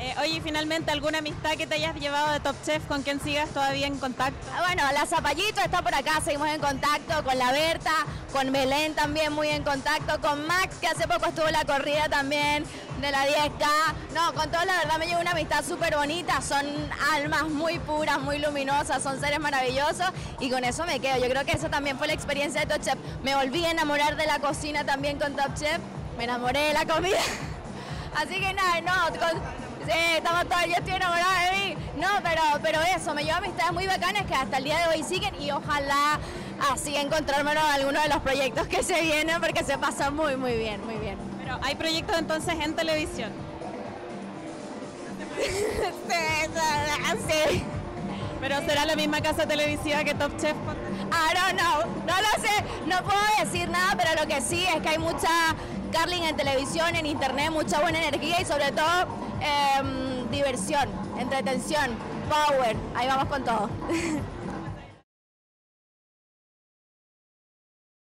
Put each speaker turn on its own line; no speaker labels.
Oye, finalmente, ¿alguna amistad que te hayas llevado de Top Chef con quien sigas todavía en contacto?
Bueno, la Zapallito está por acá, seguimos en contacto con la Berta, con Belén también muy en contacto, con Max, que hace poco estuvo en la corrida también de la 10K. No, con todos la verdad me llevo una amistad súper bonita, son almas muy puras, muy luminosas, son seres maravillosos y con eso me quedo. Yo creo que eso también fue la experiencia de Top Chef. Me volví a enamorar de la cocina también con Top Chef, me enamoré de la comida. Así que nada, no, sí, estamos todos, yo estoy enamorada de mí. No, pero eso, me llevo amistades muy bacanas que hasta el día de hoy siguen y ojalá así encontrármelo en alguno de los proyectos que se vienen porque se pasa muy, muy bien, muy bien.
Pero hay proyectos entonces en televisión.
Sí.
Pero será la misma casa televisiva que Top Chef.
I don't know, no lo sé, no puedo decir nada, pero lo que sí es que hay mucha curling en televisión, en internet, mucha buena energía y sobre todo diversión, entretención, power, ahí vamos con todo.